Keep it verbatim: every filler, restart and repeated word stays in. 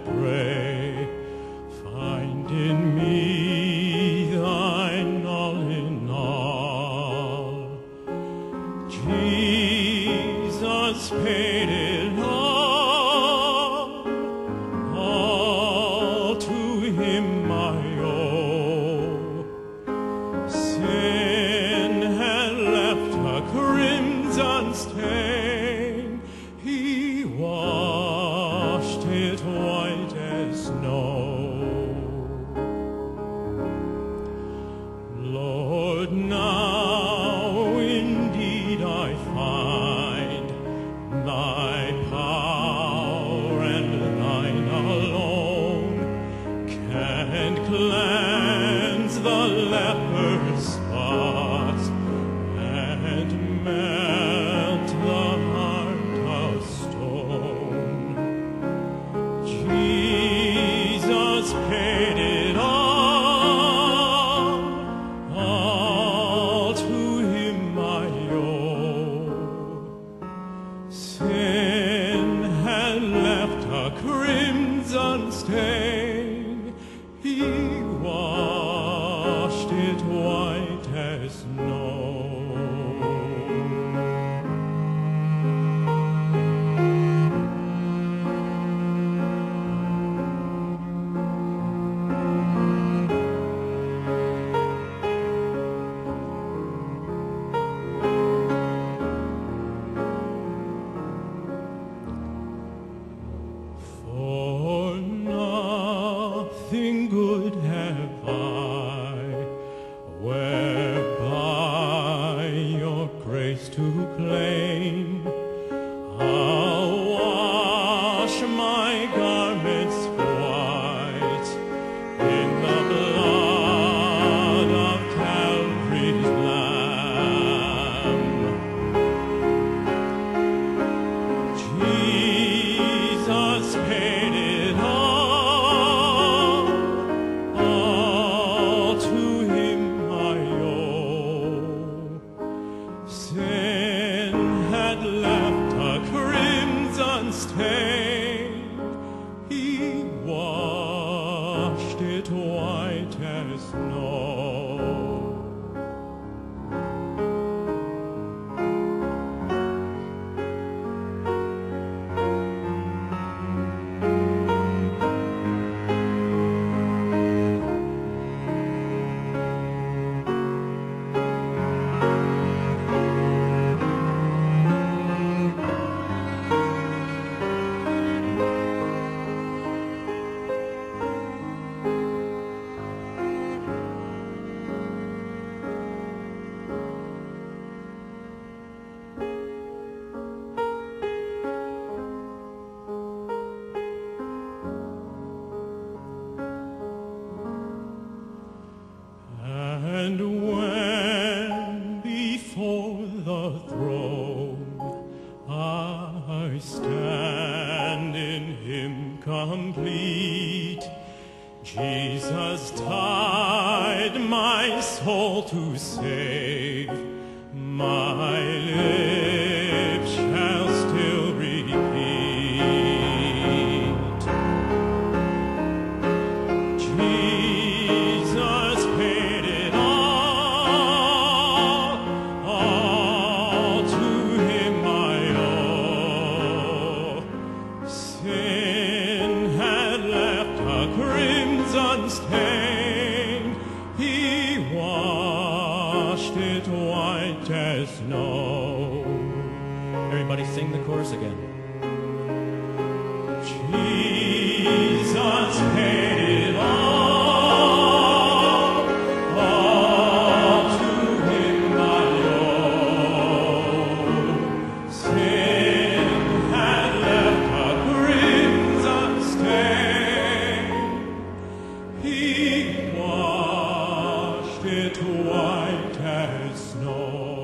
pray, find in me thine all in all. Jesus paid it all, all to him I owe. Sin had left a crimson stain, he washed it white as snow. Lord, now indeed I find thy power and thine alone can cleanse the leper's spots and melt the heart of stone. Jesus paid it all, all to him I owe. Sin had left a crimson stain, he washed it white as snow. For nothing good have I, whereby your grace to claim. I'll wash my garments white in the blood of Calvary's Lamb. Jesus paid it all, all to him I owe. Sin had left a crimson stain, he washed it white as snow. And when before the throne I stand in him complete, Jesus died my soul to save, my lips shall still repeat. Jesus paid it all, all to him I owe. Sin had left a crimson stain, he washed it white as snow. Everybody sing the chorus again. Jesus paid it all, all to him I owe. Sin had left a crimson stain, he washed it white as snow.